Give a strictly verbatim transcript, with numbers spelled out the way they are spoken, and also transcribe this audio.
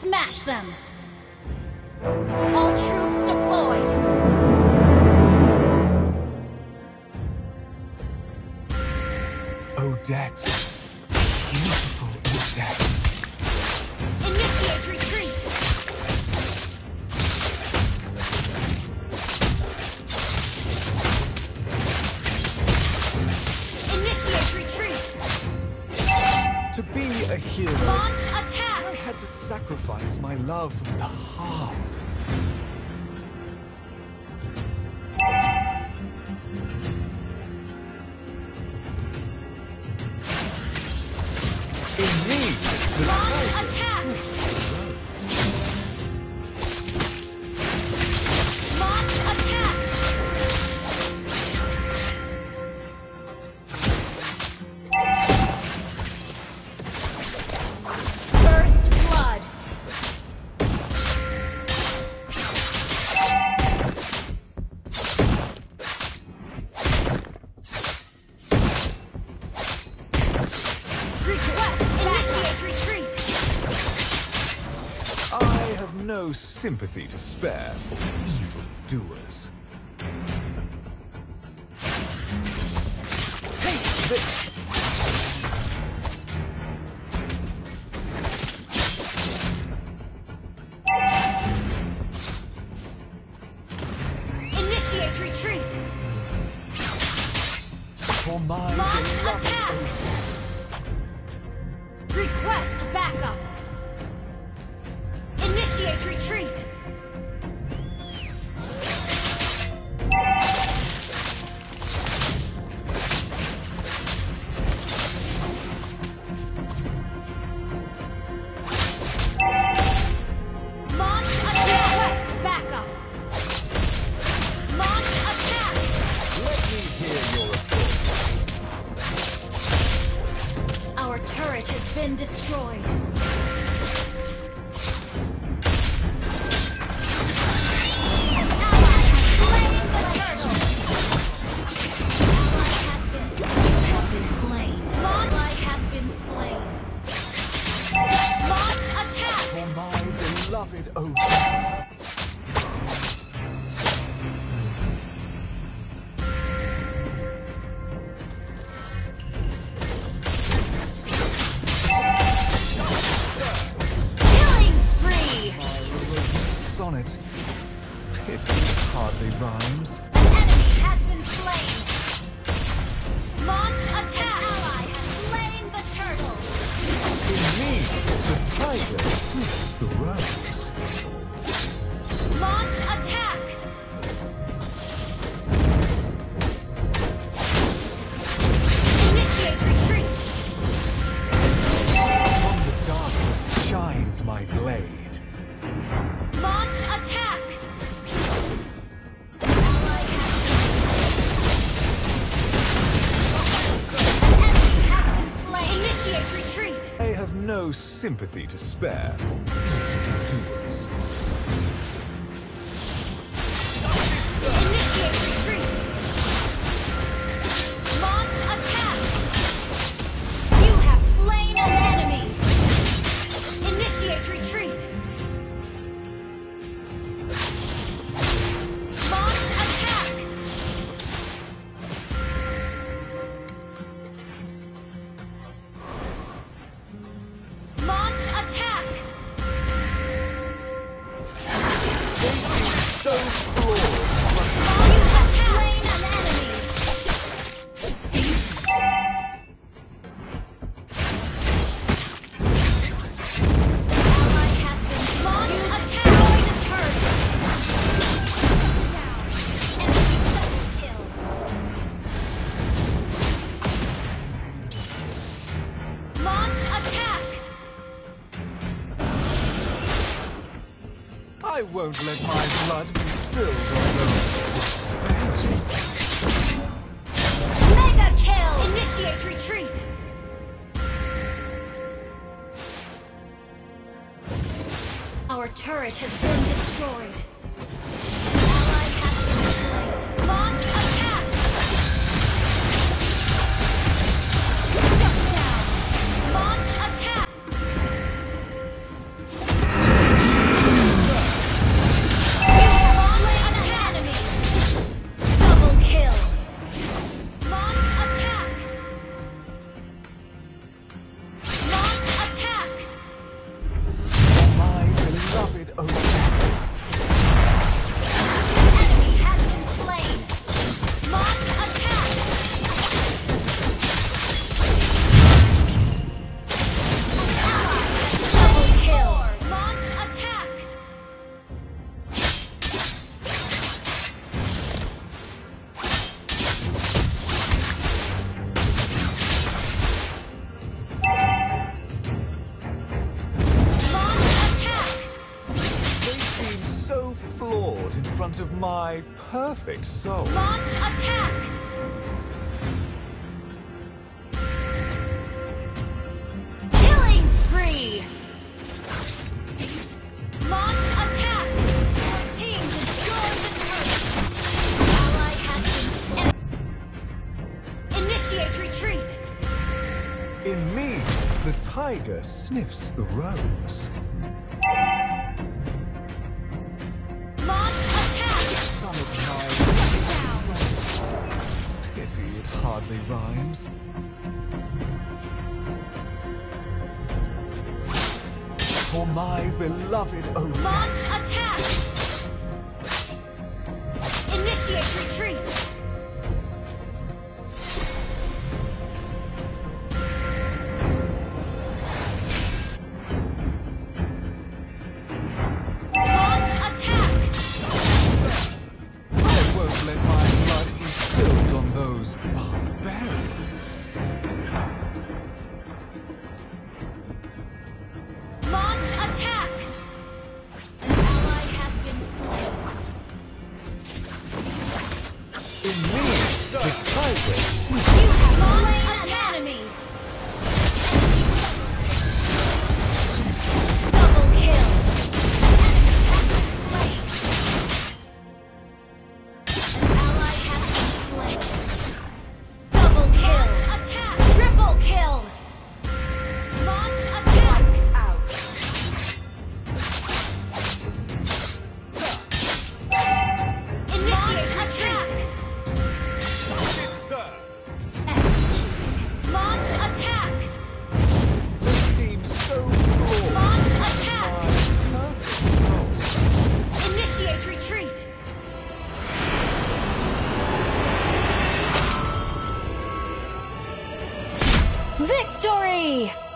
Smash them! All troops deployed! Odette. Beautiful Odette. Initiate retreat! Initiate retreat! To be a hero, Launch attack! I had to sacrifice my love of the harp. In me, the Launch tiger attack! rose. Launch attack! First blood! Request initiate retreat! I have no sympathy to spare for evildoers. Taste this! Initiate retreat! For my Launch beloved attack! Odette. Request backup! Initiate retreat! Launch attack! Request backup! Launch attack! Let me hear your applause. Our turret has been destroyed. An ally has slain the turtle. Ally has been slain. Have been slain. Ally has been slain. Launch attack! For my beloved Odette. Killing spree! My melodic sonnet. Pity it hardly rhymes. An enemy has been slain. Launch attack! Ally has slain the turtle. In me, the tiger seeks the rose. Launch attack! Initiate retreat! From the darkness shines my blade. Launch attack! Ally has been slain. Enemy has been slain. Initiate retreat! I have no sympathy to spare for evildoers. Initiate retreat! Launch attack! You have slain an enemy! Initiate retreat! Launch attack! Launch attack! So flawed, You have slain an enemy! Ally has been launched. Attack the turret! Down. Enemy double kill. Launch attack! I won't let my blood be spilled on those. Mega kill! Initiate retreat! Our turret has been destroyed. Ally has been slain. Launch attack! Shut down! Launch attack! of my perfect soul. Launch attack! Killing spree! Launch attack! Your team destroyed the turret! Ally has been slain. Initiate retreat! In me, the tiger sniffs the rose. Launch attack! Son of my pity, it hardly rhymes. For my beloved Odette. Launch attack! Initiate retreat! Launch attack! I won't let my blood be spilled on those barbarians. Launch attack! An ally has been slain. In me, the tiger You have launched an enemy! Double kill! An ally has been slain. Double kill! Launch attack! Triple kill! Launch attack! Out! Initiate retreat! sir. Executed. Launch attack! It seems so flawed. Launch attack! My perfect soul. Initiate retreat! Victory!